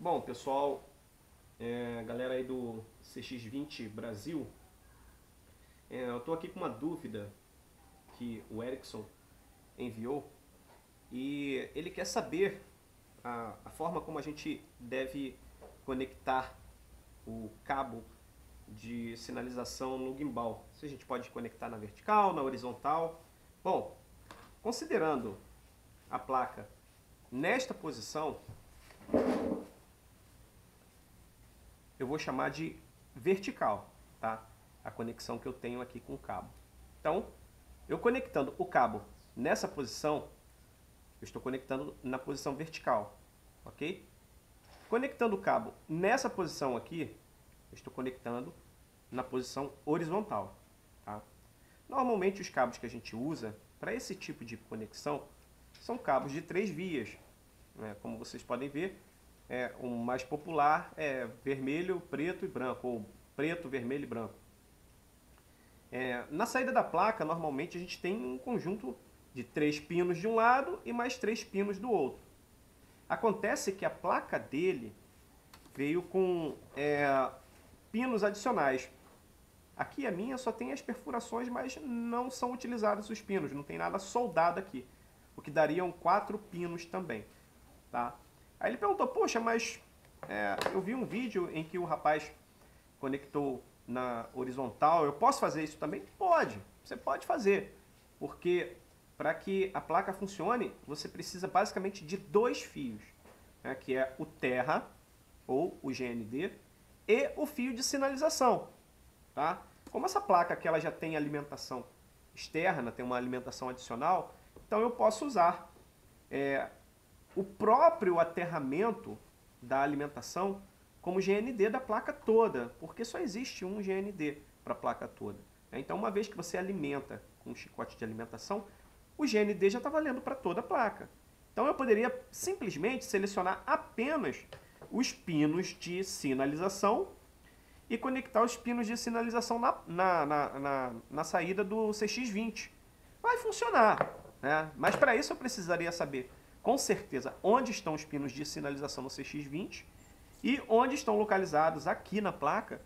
Bom, pessoal, galera aí do CX20 Brasil, eu estou aqui com uma dúvida que o Erickson enviou e ele quer saber a forma como a gente deve conectar o cabo de sinalização no gimbal. Se a gente pode conectar na vertical, na horizontal. Bom, considerando a placa nesta posição, eu vou chamar de vertical, tá? A conexão que eu tenho aqui com o cabo. Então, eu conectando o cabo nessa posição, eu estou conectando na posição vertical, ok? Conectando o cabo nessa posição aqui, eu estou conectando na posição horizontal, tá? Normalmente os cabos que a gente usa para esse tipo de conexão são cabos de 3 vias, né? Como vocês podem ver, o mais popular é vermelho, preto e branco, ou preto, vermelho e branco. Na saída da placa, normalmente a gente tem um conjunto de 3 pinos de um lado e mais 3 pinos do outro. Acontece que a placa dele veio com pinos adicionais. Aqui a minha só tem as perfurações, mas não são utilizados os pinos, não tem nada soldado aqui, o que dariam 4 pinos também, tá? Aí ele perguntou, poxa, mas eu vi um vídeo em que o rapaz conectou na horizontal, eu posso fazer isso também? Pode, você pode fazer, porque para que a placa funcione, você precisa basicamente de 2 fios, né, que é o terra, ou o GND, e o fio de sinalização. Tá? Como essa placa aqui ela já tem alimentação externa, tem uma alimentação adicional, então eu posso usar o próprio aterramento da alimentação como GND da placa toda, porque só existe um GND para a placa toda. Então, uma vez que você alimenta com um chicote de alimentação, o GND já está valendo para toda a placa. Então, eu poderia simplesmente selecionar apenas os pinos de sinalização e conectar os pinos de sinalização na saída do CX20. Vai funcionar, né? Mas para isso eu precisaria saber com certeza onde estão os pinos de sinalização no CX20 e onde estão localizados aqui na placa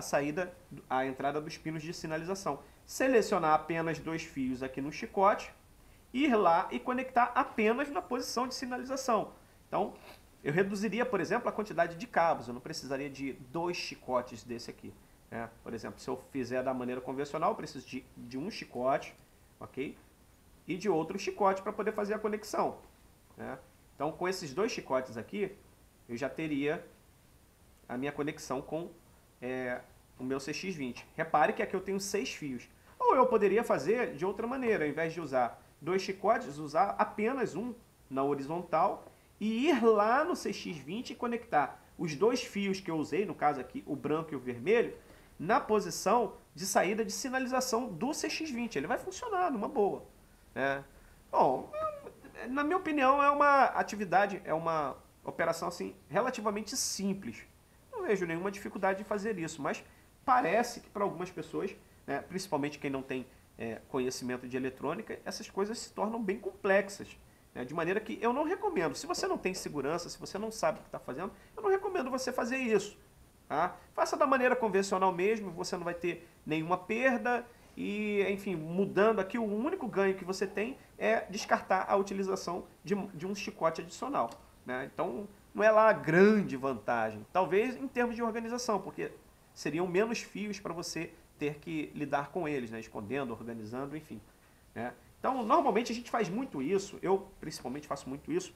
a entrada dos pinos de sinalização. Selecionar apenas 2 fios aqui no chicote, ir lá e conectar apenas na posição de sinalização. Então, eu reduziria, por exemplo, a quantidade de cabos. Eu não precisaria de 2 chicotes desse aqui, né? Por exemplo, se eu fizer da maneira convencional, eu preciso de um chicote, ok? E de outro chicote para poder fazer a conexão, né? Então, com esses 2 chicotes aqui, eu já teria a minha conexão com o meu CX20. Repare que aqui eu tenho 6 fios. Ou eu poderia fazer de outra maneira, ao invés de usar 2 chicotes, usar apenas um na horizontal e ir lá no CX20 e conectar os 2 fios que eu usei, no caso aqui o branco e o vermelho, na posição de saída de sinalização do CX20. Ele vai funcionar numa boa, né? Bom, na minha opinião é uma atividade, é uma operação assim relativamente simples. Não vejo nenhuma dificuldade de fazer isso, mas parece que para algumas pessoas, né, principalmente quem não tem conhecimento de eletrônica, essas coisas se tornam bem complexas. De maneira que eu não recomendo, se você não tem segurança, se você não sabe o que está fazendo, eu não recomendo você fazer isso. Tá? Faça da maneira convencional mesmo, você não vai ter nenhuma perda e, enfim, mudando aqui, o único ganho que você tem é descartar a utilização de um chicote adicional, né? Então, não é lá a grande vantagem, talvez em termos de organização, porque seriam menos fios para você ter que lidar com eles, né? Escondendo, organizando, enfim, né? Então, normalmente a gente faz muito isso, eu principalmente faço muito isso,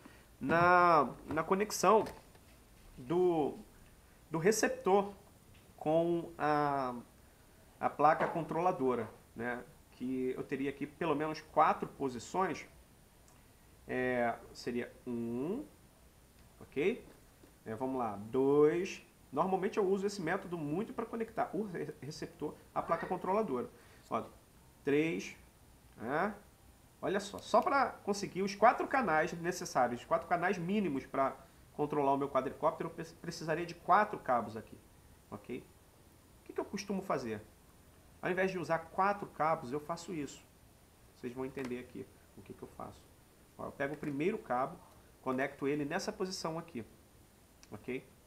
na conexão do receptor com a placa controladora, né? Que eu teria aqui pelo menos 4 posições, seria 1, ok? Vamos lá, 2, normalmente eu uso esse método muito para conectar o receptor à placa controladora. 3, né? Olha só para conseguir os 4 canais necessários, os 4 canais mínimos para controlar o meu quadricóptero, eu precisaria de 4 cabos aqui, ok? O que eu costumo fazer? Ao invés de usar 4 cabos, eu faço isso. Vocês vão entender aqui o que eu faço. Eu pego o primeiro cabo, conecto ele nessa posição aqui, ok?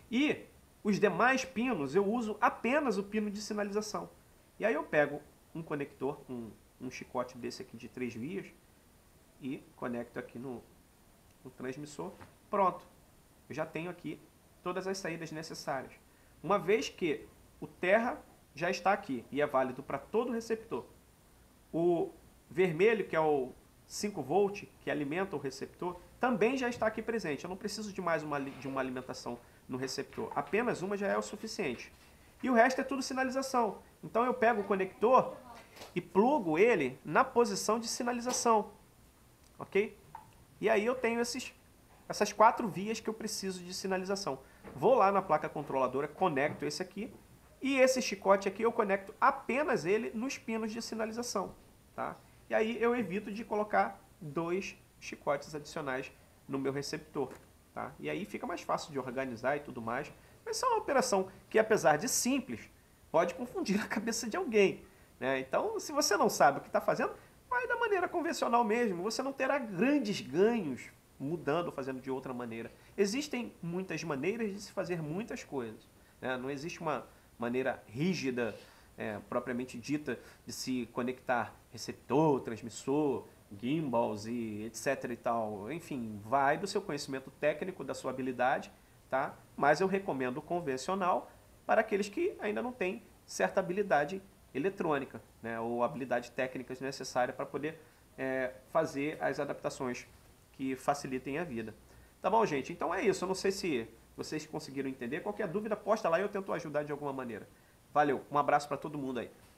E os demais pinos eu uso apenas o pino de sinalização. E aí eu pego um conector, um chicote desse aqui de 3 vias e conecto aqui no transmissor. Pronto, eu já tenho aqui todas as saídas necessárias. Uma vez que o terra já está aqui e é válido para todo receptor, o vermelho, que é o 5 volt, que alimenta o receptor, também já está aqui presente. Eu não preciso de mais de uma alimentação no receptor. Apenas uma já é o suficiente. E o resto é tudo sinalização. Então eu pego o conector e plugo ele na posição de sinalização. Ok? E aí eu tenho essas 4 vias que eu preciso de sinalização. Vou lá na placa controladora, conecto esse aqui. E esse chicote aqui eu conecto apenas ele nos pinos de sinalização. Tá? E aí eu evito de colocar 2 chicotes adicionais no meu receptor. Tá? E aí fica mais fácil de organizar e tudo mais. Mas é uma operação que, apesar de simples, pode confundir a cabeça de alguém. Né? Então, se você não sabe o que está fazendo, vai da maneira convencional mesmo. Você não terá grandes ganhos mudando, fazendo de outra maneira. Existem muitas maneiras de se fazer muitas coisas. Né? Não existe uma maneira rígida, propriamente dita, de se conectar receptor, transmissor, gimbals e etc e tal. Enfim, vai do seu conhecimento técnico, da sua habilidade, tá? Mas eu recomendo o convencional para aqueles que ainda não têm certa habilidade eletrônica, né? Ou habilidade técnicas necessárias para poder fazer as adaptações que facilitem a vida. Tá bom, gente? Então é isso. Eu não sei se vocês conseguiram entender. Qualquer dúvida, posta lá e eu tento ajudar de alguma maneira. Valeu, um abraço para todo mundo aí.